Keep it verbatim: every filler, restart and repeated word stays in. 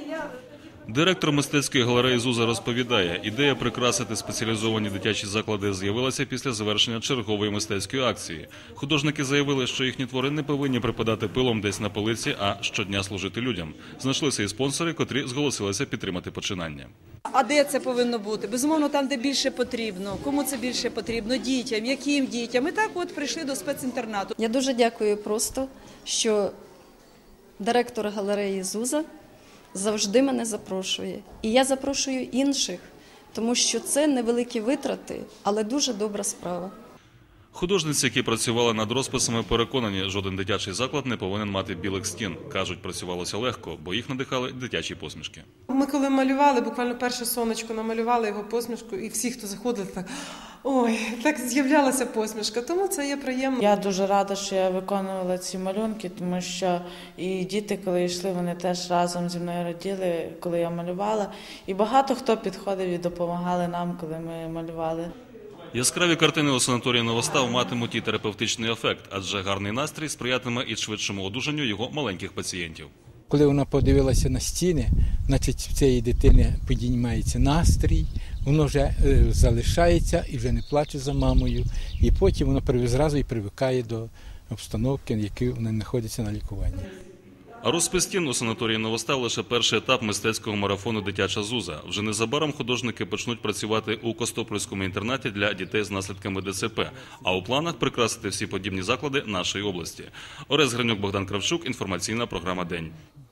Директор мистецької галереї «Зуза» розповідає, ідея прикрасити спеціалізовані дитячі заклади з'явилася після завершення чергової мистецької акції. Художники заявили, що їхні твори не повинні припадати пилом десь на полиці, а щодня служити людям. Знайшлися і спонсори, котрі зголосилися підтримати починання. А де це повинно бути? Безумовно, там, де більше потрібно. Кому це більше потрібно? Дітям, яким дітям? І так от прийшли до спецінтернату. Я дуже дякую просто, що директор галереї «Зуза» завжди мене запрошує. І я запрошую інших, тому що це невеликі витрати, але дуже добра справа. Художниці, які працювали над розписами, переконані, жоден дитячий заклад не повинен мати білих стін. Кажуть, працювалося легко, бо їх надихали дитячі посмішки. Ми коли малювали, буквально перше сонечко намалювали його посмішку, і всі, хто заходили, так, ой, так з'являлася посмішка, тому це є приємно. Я дуже рада, що я виконувала ці малюнки, тому що і діти, коли йшли, вони теж разом зі мною раділи, коли я малювала. І багато хто підходив і допомагали нам, коли ми малювали. Яскраві картини у санаторії «Новостав» матимуть і терапевтичний ефект, адже гарний настрій сприятиме і швидшому одужанню його маленьких пацієнтів. Коли вона подивилася на стіни, значить в цієї дитини підіймається настрій, воно вже е, залишається і вже не плаче за мамою, і потім воно зразу і привикає до обстановки, в якій вона знаходиться на лікуванні. А розпис стін у санаторії «Новостав» – лише перший етап мистецького марафону «Дитяча Зуза». Вже незабаром художники почнуть працювати у Костопільському інтернаті для дітей з наслідками Де Це Пе, а у планах прикрасити всі подібні заклади нашої області. Орес Гринюк, Богдан Кравчук, інформаційна програма «День».